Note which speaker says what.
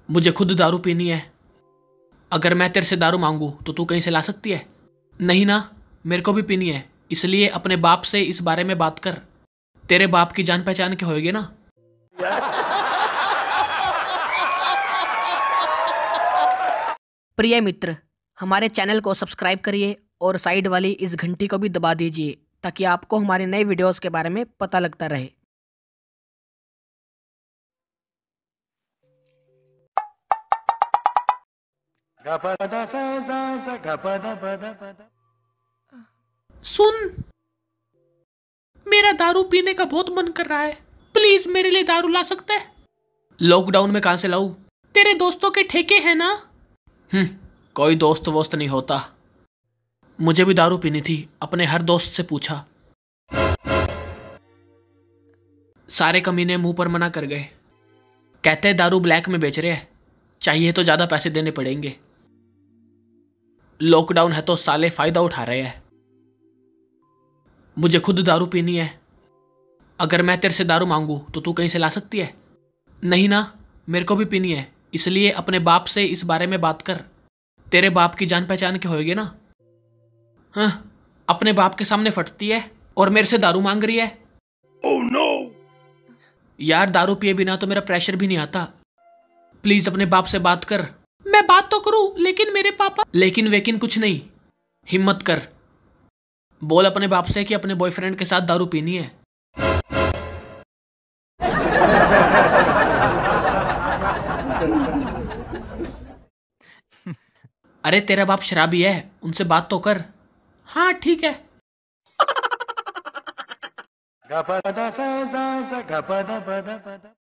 Speaker 1: मुझे खुद दारू पीनी है। अगर मैं तेरे से दारू मांगू तो तू कहीं से ला सकती है? नहीं ना, मेरे को भी पीनी है, इसलिए अपने बाप से इस बारे में बात कर। तेरे बाप की जान पहचान के होएगी ना।
Speaker 2: प्रिय मित्र, हमारे चैनल को सब्सक्राइब करिए और साइड वाली इस घंटी को भी दबा दीजिए ताकि आपको हमारे नए वीडियोस के बारे में पता लगता रहे।
Speaker 1: सुन, मेरा दारू पीने का बहुत मन कर रहा है, प्लीज मेरे लिए दारू ला सकता है? लॉकडाउन में कहां से लाऊं? तेरे दोस्तों के ठेके हैं ना? कोई दोस्त वोस्त नहीं होता। मुझे भी दारू पीनी थी, अपने हर दोस्त से पूछा, सारे कमीने मुंह पर मना कर गए। कहते हैं दारू ब्लैक में बेच रहे हैं, चाहिए तो ज्यादा पैसे देने पड़ेंगे। लॉकडाउन है तो साले फायदा उठा रहे हैं। मुझे खुद दारू पीनी है। अगर मैं तेरे से दारू मांगू तो तू कहीं से ला सकती है? नहीं ना, मेरे को भी पीनी है, इसलिए अपने बाप से इस बारे में बात कर। तेरे बाप की जान पहचान के होएगी ना। हाँ, अपने बाप के सामने फटती है और मेरे से दारू मांग रही है। Oh no! यार, दारू पिए बिना तो मेरा प्रेशर भी नहीं आता। प्लीज अपने बाप से बात कर। मैं बात तो करूं, लेकिन मेरे पापा। लेकिन वेकिन कुछ नहीं, हिम्मत कर, बोल अपने बाप से कि अपने बॉयफ्रेंड के साथ दारू पीनी है। अरे तेरा बाप शराबी है, उनसे बात तो कर। हाँ ठीक है।